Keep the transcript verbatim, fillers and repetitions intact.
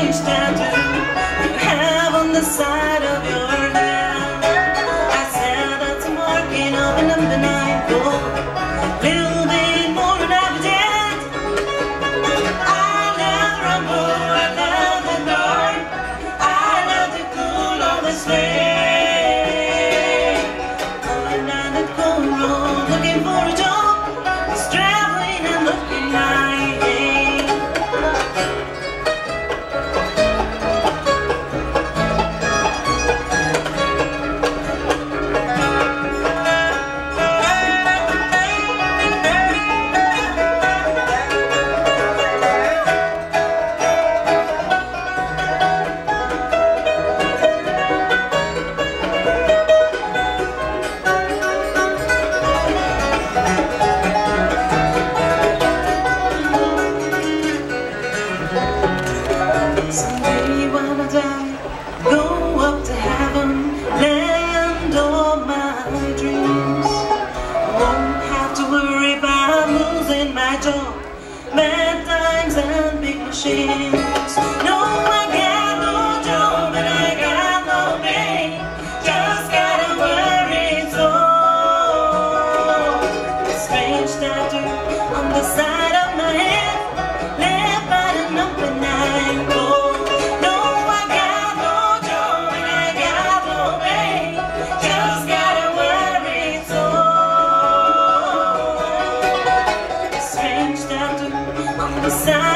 strange tattoo you have on the side of your hand. I said that's marking of a number nine goal. Little bit more than I did. I love the rumble, I love the dark, I love the cool of the sleigh. Going down the cold road looking for a job, just traveling and looking like someday when I die, go up to heaven, land of my dreams. I won't have to worry about losing my job, bad times and big machines. No, I got no job and I got no pay, just got a worried soul. A strange tattoo on the side of my head, left by the number nine goal. On the side